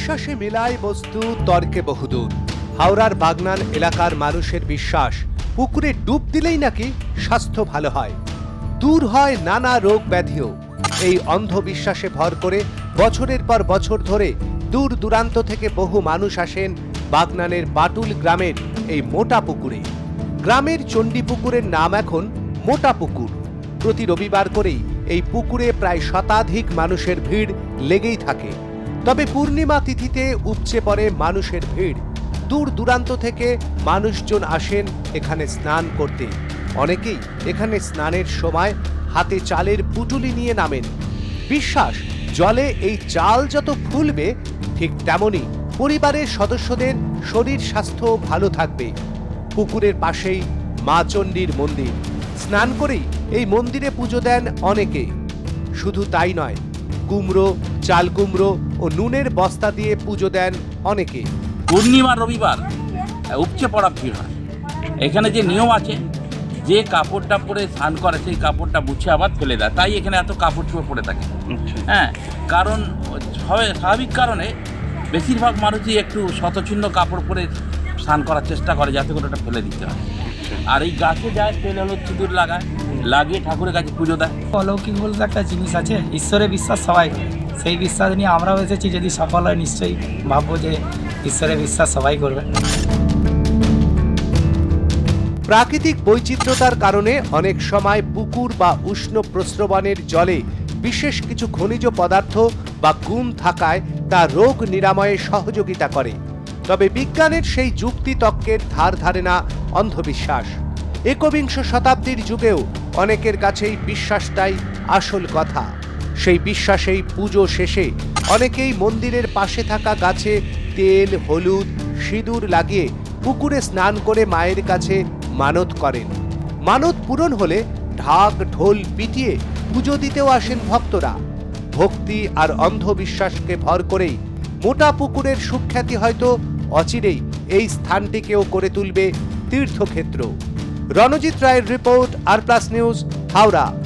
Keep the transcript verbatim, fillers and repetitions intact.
বিশ্বাসে মেলায় বস্তু তর্কে বহুদূর। হাওড়ার বাগনান এলাকার মানুষের বিশ্বাস পুকুরে ডুব দিলেই নাকি স্বাস্থ্য ভালো হয়, দূর হয় নানা রোগ ব্যাধিও। এই অন্ধবিশ্বাসে ভর করে বছরের পর বছর ধরে দূর দূরান্ত থেকে বহু মানুষ আসেন বাগনানের বাটুল গ্রামের এই মোটা পুকুরে। গ্রামের চণ্ডী পুকুরের নাম এখন মোটা পুকুর। প্রতি রবিবার করেই এই পুকুরে প্রায় শতাধিক মানুষের ভিড় লেগেই থাকে। তবে পূর্ণিমা তিথিতে উপচে পড়ে মানুষের ভিড়। দূর দূরান্ত থেকে মানুষজন আসেন এখানে স্নান করতে। অনেকেই এখানে স্নানের সময় হাতে চালের পুটুলি নিয়ে নামেন। বিশ্বাস, জলে এই চাল যত ফুলবে ঠিক তেমনি পরিবারের সদস্যদের শরীর স্বাস্থ্য ভালো থাকবে। পুকুরের পাশেই মা চণ্ডীর মন্দির। স্নান করেই এই মন্দিরে পুজো দেন অনেকে। শুধু তাই নয়, কুমড়ো, চাল কুমড়ো ও নুনের বস্তা দিয়ে পুজো দেন অনেকে। পূর্ণিমা রবিবার উপচে পড়া ভিড় হয়। এখানে যে নিয়ম আছে, যে কাপড়টা পরে স্নান করে সেই কাপড়টা মুছে আবার ফেলে দেয়, তাই এখানে এত কাপড় চোপড় পরে থাকে। হ্যাঁ, কারণ স্বাভাবিক কারণে বেশিরভাগ মানুষই একটু শতচ্ছিন্ন কাপড় পরে স্নান করার চেষ্টা করে যাতে করে ওটা ফেলে দিতে হয়। আর এই গাছে যায় তেল হলুদ সিঁদুর লাগায়, লাগিয়ে ঠাকুরের কাছে পুজো দেয়। অলৌকিক বলতে একটা জিনিস আছে, ঈশ্বরের বিশ্বাস সবাই করে। সেই বিশ্বাস নিয়ে আমরাও এসেছি, যদি সফল হয় নিশ্চয়ই ভাববো যে ঈশ্বরের বিশ্বাস সবাই করবে। প্রাকৃতিক বৈচিত্র্যতার কারণে অনেক সময় পুকুর বা উষ্ণ প্রস্রবণের জলে বিশেষ কিছু খনিজ পদার্থ বা গুণ থাকায় তা রোগ নিরাময়ে সহযোগিতা করে। তবে বিজ্ঞানের সেই যুক্তি তর্কের ধার ধারে না অন্ধবিশ্বাস। একবিংশ শতাব্দীর যুগেও অনেকের কাছেই বিশ্বাসটাই আসল কথা। সেই বিশ্বাসেই পুজো শেষে অনেকেই মন্দিরের পাশে থাকা গাছে তেল, হলুদ, সিঁদুর লাগিয়ে পুকুরে স্নান করে মায়ের কাছে মানত করেন। মানত পূরণ হলে ঢাক ঢোল পিটিয়ে পুজো দিতেও আসেন ভক্তরা। ভক্তি আর অন্ধবিশ্বাসকে ভর করেই মোটা পুকুরের সুখ্যাতি হয়তো অচিরেই এই স্থানটিকেও করে তুলবে তীর্থক্ষেত্র। রণজিৎ রায়ের রিপোর্ট, আর প্লাস নিউজ, হাওড়া।